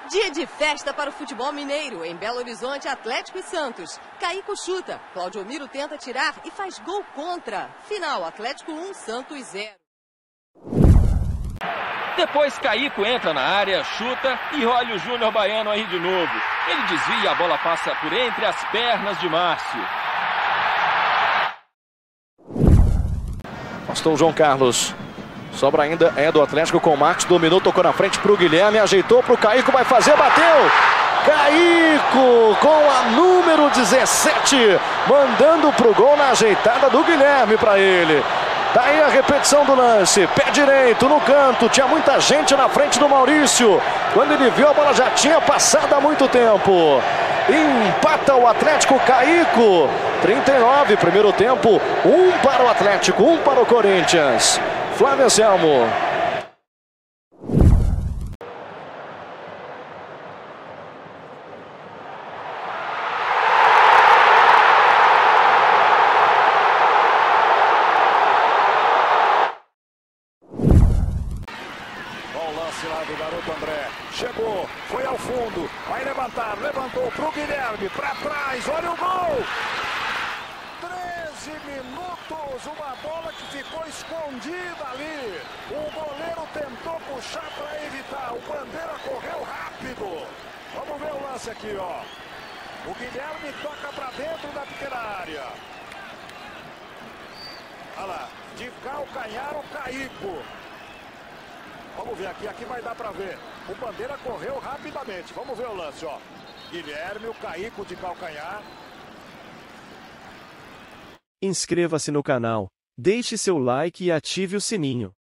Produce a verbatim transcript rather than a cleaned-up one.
Dia de festa para o futebol mineiro. Em Belo Horizonte, Atlético e Santos. Caico chuta. Cláudio Miro tenta tirar e faz gol contra. Final, Atlético um, Santos zero. Depois Caico entra na área, chuta e olha o Júnior Baiano aí de novo. Ele desvia, a bola passa por entre as pernas de Márcio. Pastor o João Carlos. Sobra ainda é do Atlético com o Marcos, dominou, tocou na frente para o Guilherme, ajeitou para o Caico, vai fazer, bateu! Caico com a número dezessete, mandando para o gol na ajeitada do Guilherme para ele. Daí a repetição do lance, pé direito no canto, tinha muita gente na frente do Maurício. Quando ele viu, a bola já tinha passado há muito tempo. Empata o Atlético, Caico, trinta e nove, primeiro tempo, um para o Atlético, um para o Corinthians. Flávio Anselmo. Bom lance lá do garoto André. Chegou, foi ao fundo, vai levantar, levantou pro Guilherme, para trás, olha o gol! treze minutos, uma bola que ficou escondida ali. O goleiro tentou puxar para evitar, o Bandeira correu rápido. Vamos ver o lance aqui, ó. O Guilherme toca para dentro da pequena área. Olha lá, de calcanhar o Caico. Vamos ver aqui, aqui vai dar para ver. O Bandeira correu rapidamente. Vamos ver o lance, ó. Guilherme, o Caico de calcanhar. Inscreva-se no canal, deixe seu like e ative o sininho.